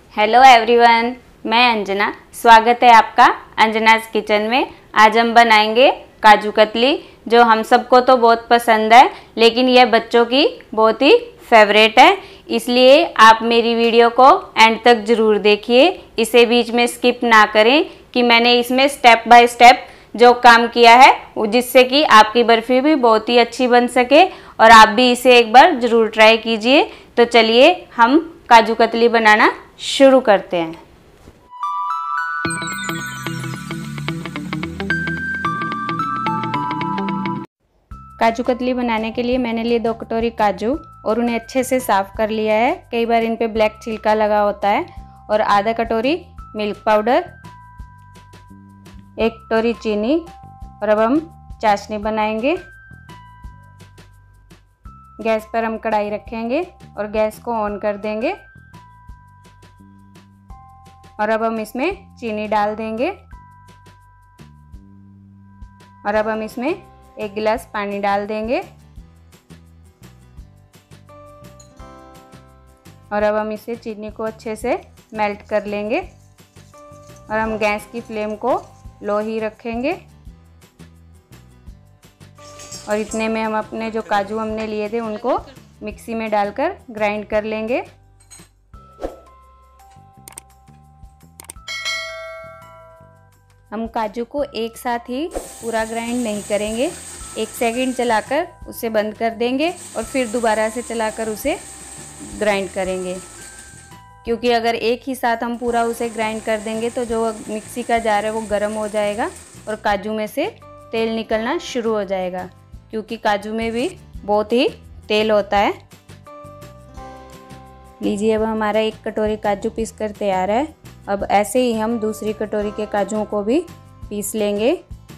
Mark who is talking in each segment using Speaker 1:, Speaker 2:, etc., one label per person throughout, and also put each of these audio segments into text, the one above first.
Speaker 1: Hello everyone, मैं अंजना। स्वागत है आपका अंजनास किचन में। आज हम बनाएंगे काजू कतली, जो हम सबको तो बहुत पसंद है, लेकिन यह बच्चों की बहुत ही फेवरेट है। इसलिए आप मेरी वीडियो को एंड तक ज़रूर देखिए, इसे बीच में स्किप ना करें कि मैंने इसमें स्टेप बाय स्टेप जो काम किया है वो, जिससे कि आपकी बर्फ़ी भी बहुत ही अच्छी बन सके और आप भी इसे एक बार ज़रूर ट्राई कीजिए। तो चलिए हम काजू कतली बनाना शुरू करते हैं। काजू कतली बनाने के लिए मैंने लिए 2 कटोरी काजू और उन्हें अच्छे से साफ़ कर लिया है। कई बार इन पे ब्लैक छिलका लगा होता है। और आधा कटोरी मिल्क पाउडर, 1 कटोरी चीनी। और अब हम चाशनी बनाएंगे। गैस पर हम कढ़ाई रखेंगे और गैस को ऑन कर देंगे। और अब हम इसमें चीनी डाल देंगे। और अब हम इसमें 1 गिलास पानी डाल देंगे। और अब हम इसे चीनी को अच्छे से मेल्ट कर लेंगे। और हम गैस की फ्लेम को लो ही रखेंगे। और इतने में हम अपने जो काजू हमने लिए थे उनको मिक्सी में डालकर ग्राइंड कर लेंगे। हम काजू को एक साथ ही पूरा ग्राइंड नहीं करेंगे। 1 सेकंड चलाकर उसे बंद कर देंगे और फिर दोबारा से चलाकर उसे ग्राइंड करेंगे, क्योंकि अगर एक ही साथ हम पूरा उसे ग्राइंड कर देंगे तो जो मिक्सी का जार है वो गर्म हो जाएगा और काजू में से तेल निकलना शुरू हो जाएगा, क्योंकि काजू में भी बहुत ही तेल होता है। लीजिए, अब हमारा 1 कटोरी काजू पीस कर तैयार है। अब ऐसे ही हम दूसरी कटोरी के काजुओं को भी पीस लेंगे।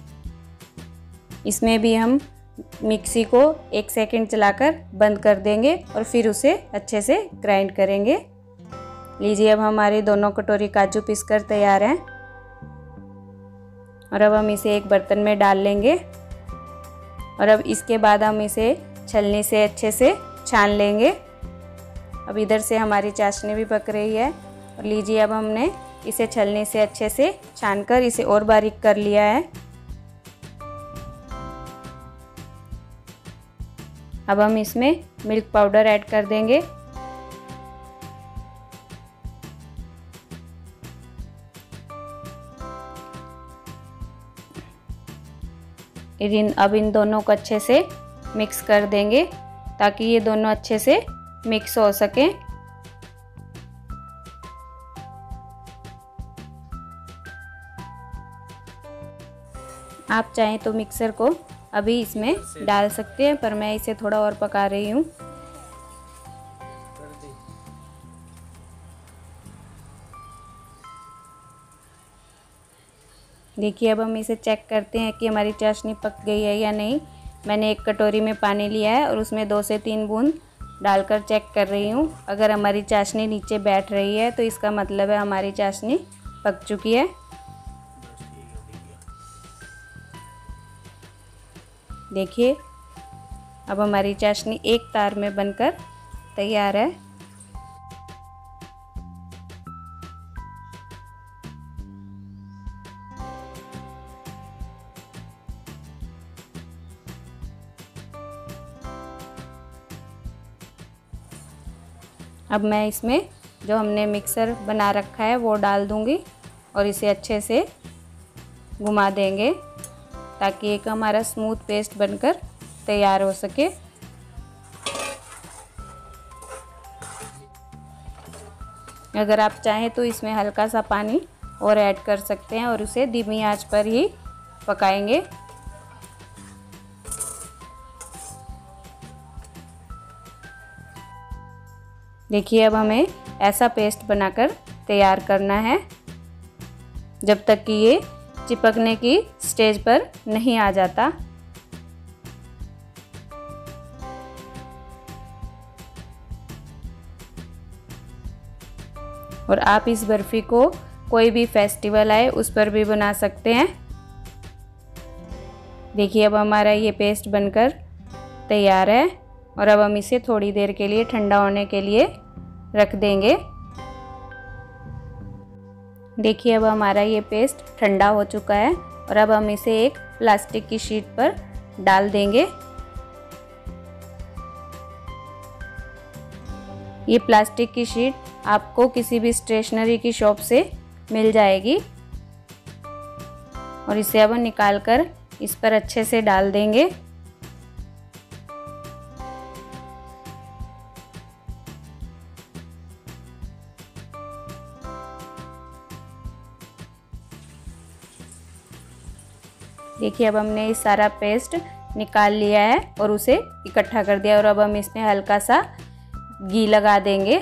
Speaker 1: इसमें भी हम मिक्सी को 1 सेकंड चलाकर बंद कर देंगे और फिर उसे अच्छे से ग्राइंड करेंगे। लीजिए, अब हमारे दोनों कटोरी काजू पीस कर तैयार हैं। और अब हम इसे एक बर्तन में डाल लेंगे। और अब इसके बाद हम इसे छलनी से अच्छे से छान लेंगे। अब इधर से हमारी चाशनी भी पक रही है। और लीजिए, अब हमने इसे छलनी से अच्छे से छानकर इसे और बारीक कर लिया है। अब हम इसमें मिल्क पाउडर ऐड कर देंगे। अब इन दोनों को अच्छे से मिक्स कर देंगे ताकि ये दोनों अच्छे से मिक्स हो सके। आप चाहें तो मिक्सर को अभी इसमें डाल सकते हैं, पर मैं इसे थोड़ा और पका रही हूँ। देखिए, अब हम इसे चेक करते हैं कि हमारी चाशनी पक गई है या नहीं। मैंने 1 कटोरी में पानी लिया है और उसमें 2 से 3 बूंद डालकर चेक कर रही हूँ। अगर हमारी चाशनी नीचे बैठ रही है तो इसका मतलब है हमारी चाशनी पक चुकी है। देखिए, अब हमारी चाशनी एक तार में बनकर तैयार है। अब मैं इसमें जो हमने मिक्सर बना रखा है वो डाल दूंगी और इसे अच्छे से घुमा देंगे ताकि एक हमारा स्मूथ पेस्ट बनकर तैयार हो सके। अगर आप चाहें तो इसमें हल्का सा पानी और ऐड कर सकते हैं और उसे धीमी आंच पर ही पकाएंगे। देखिए, अब हमें ऐसा पेस्ट बनाकर तैयार करना है जब तक कि ये चिपकने की स्टेज पर नहीं आ जाता। और आप इस बर्फ़ी को कोई भी फेस्टिवल आए उस पर भी बना सकते हैं। देखिए, अब हमारा ये पेस्ट बनकर तैयार है और अब हम इसे थोड़ी देर के लिए ठंडा होने के लिए रख देंगे। देखिए अब हमारा ये पेस्ट ठंडा हो चुका है और अब हम इसे एक प्लास्टिक की शीट पर डाल देंगे। ये प्लास्टिक की शीट आपको किसी भी स्टेशनरी की शॉप से मिल जाएगी और इसे अब निकाल कर इस पर अच्छे से डाल देंगे। देखिए अब हमने ये सारा पेस्ट निकाल लिया है और उसे इकट्ठा कर दिया और अब हम इसमें हल्का सा घी लगा देंगे।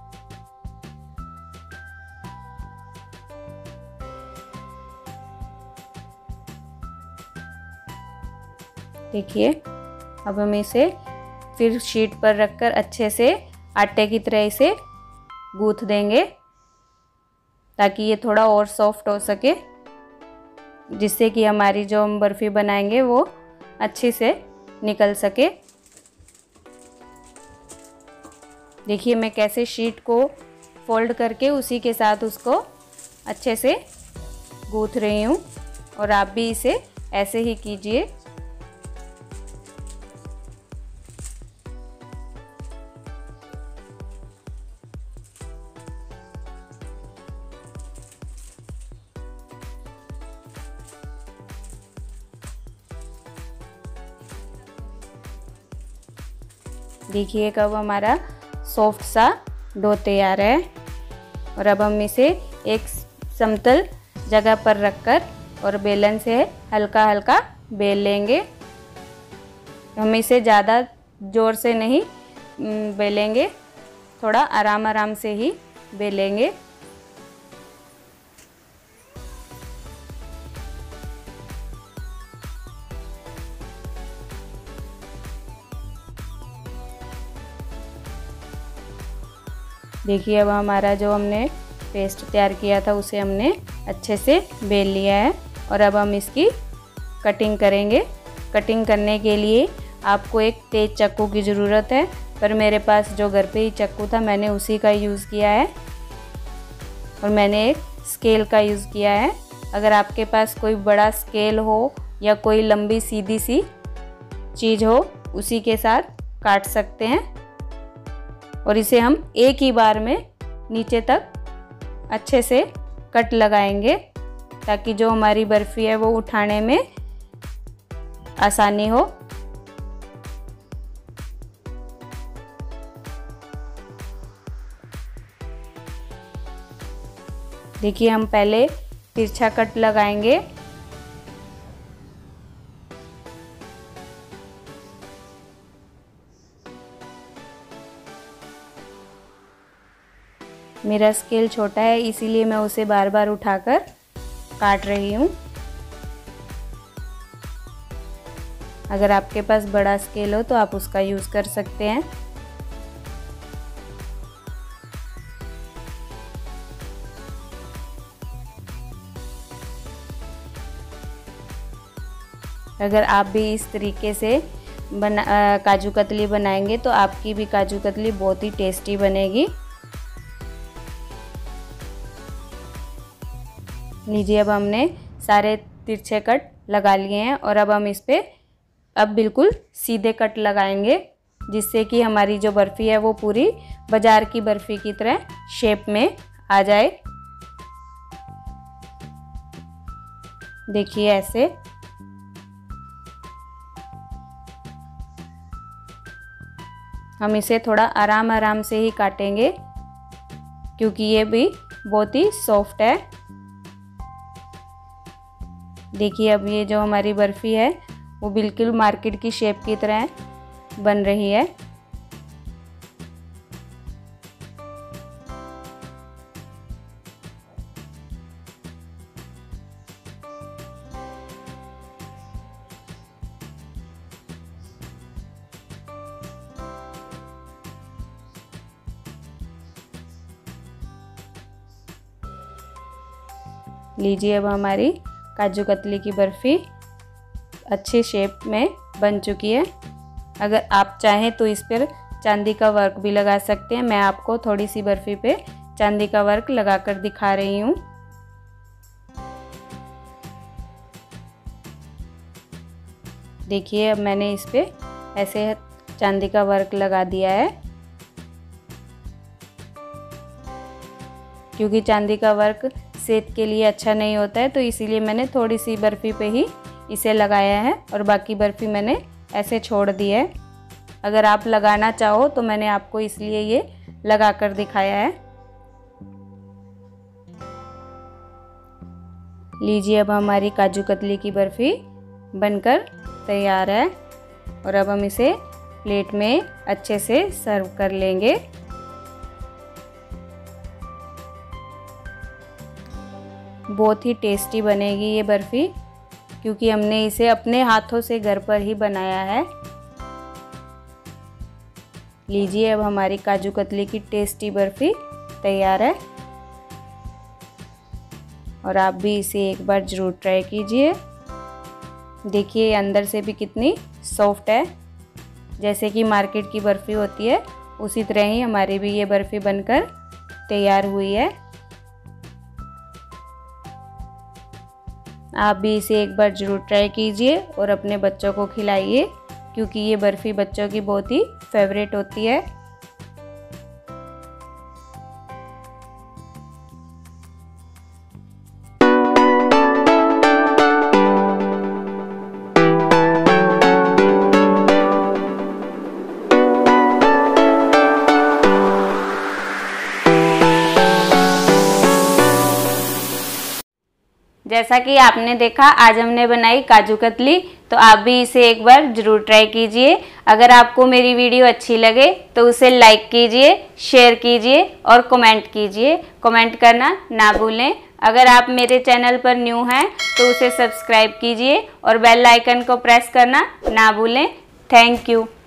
Speaker 1: देखिए अब हम इसे फिर शीट पर रखकर अच्छे से आटे की तरह इसे गूंथ देंगे ताकि ये थोड़ा और सॉफ्ट हो सके, जिससे कि हमारी जो हम बर्फ़ी बनाएंगे वो अच्छे से निकल सके। देखिए मैं कैसे शीट को फोल्ड करके उसी के साथ उसको अच्छे से गूंथ रही हूँ और आप भी इसे ऐसे ही कीजिए। देखिए कब हमारा सॉफ्ट सा डो तैयार है और अब हम इसे एक समतल जगह पर रखकर और बेलन से हल्का हल्का बेल लेंगे। हम इसे ज़्यादा ज़ोर से नहीं बेलेंगे, थोड़ा आराम आराम से ही बेलेंगे। देखिए अब हमारा जो हमने पेस्ट तैयार किया था उसे हमने अच्छे से बेल लिया है और अब हम इसकी कटिंग करेंगे। कटिंग करने के लिए आपको एक तेज चाकू की ज़रूरत है, पर मेरे पास जो घर पे ही चाकू था मैंने उसी का यूज़ किया है और मैंने एक स्केल का यूज़ किया है। अगर आपके पास कोई बड़ा स्केल हो या कोई लंबी सीधी सी चीज़ हो उसी के साथ काट सकते हैं और इसे हम एक ही बार में नीचे तक अच्छे से कट लगाएंगे ताकि जो हमारी बर्फ़ी है वो उठाने में आसानी हो। देखिए हम पहले तिरछा कट लगाएंगे। मेरा स्केल छोटा है इसीलिए मैं उसे बार बार उठाकर काट रही हूँ। अगर आपके पास बड़ा स्केल हो तो आप उसका यूज़ कर सकते हैं। अगर आप भी इस तरीके से काजू कतली बनाएंगे तो आपकी भी काजू कतली बहुत ही टेस्टी बनेगी। लीजिए अब हमने सारे तिरछे कट लगा लिए हैं और अब हम इस पे अब बिल्कुल सीधे कट लगाएंगे जिससे कि हमारी जो बर्फ़ी है वो पूरी बाज़ार की बर्फ़ी की तरह शेप में आ जाए। देखिए ऐसे। हम इसे थोड़ा आराम आराम से ही काटेंगे क्योंकि ये भी बहुत ही सॉफ्ट है। देखिए अब ये जो हमारी बर्फ़ी है वो बिल्कुल मार्केट की शेप की तरह बन रही है। लीजिए अब हमारी काजू कतली की बर्फ़ी अच्छी शेप में बन चुकी है। अगर आप चाहें तो इस पर चांदी का वर्क भी लगा सकते हैं। मैं आपको थोड़ी सी बर्फ़ी पे चांदी का वर्क लगाकर दिखा रही हूँ। देखिए अब मैंने इस पे ऐसे चांदी का वर्क लगा दिया है। क्योंकि चांदी का वर्क सेहत के लिए अच्छा नहीं होता है, तो इसीलिए मैंने थोड़ी सी बर्फ़ी पे ही इसे लगाया है और बाकी बर्फ़ी मैंने ऐसे छोड़ दी है। अगर आप लगाना चाहो तो मैंने आपको इसलिए ये लगा कर दिखाया है। लीजिए अब हमारी काजू कतली की बर्फ़ी बनकर तैयार है और अब हम इसे प्लेट में अच्छे से सर्व कर लेंगे। बहुत ही टेस्टी बनेगी ये बर्फ़ी, क्योंकि हमने इसे अपने हाथों से घर पर ही बनाया है। लीजिए अब हमारी काजू कतली की टेस्टी बर्फ़ी तैयार है और आप भी इसे एक बार ज़रूर ट्राई कीजिए। देखिए ये अंदर से भी कितनी सॉफ्ट है, जैसे कि मार्केट की बर्फ़ी होती है उसी तरह ही हमारी भी ये बर्फ़ी बनकर तैयार हुई है। आप भी इसे एक बार ज़रूर ट्राई कीजिए और अपने बच्चों को खिलाइए, क्योंकि ये बर्फ़ी बच्चों की बहुत ही फेवरेट होती है। जैसा कि आपने देखा आज हमने बनाई काजू कतली, तो आप भी इसे एक बार ज़रूर ट्राई कीजिए। अगर आपको मेरी वीडियो अच्छी लगे तो उसे लाइक कीजिए, शेयर कीजिए और कमेंट कीजिए। कमेंट करना ना भूलें। अगर आप मेरे चैनल पर न्यू हैं तो उसे सब्सक्राइब कीजिए और बेल आइकन को प्रेस करना ना भूलें। Thank you.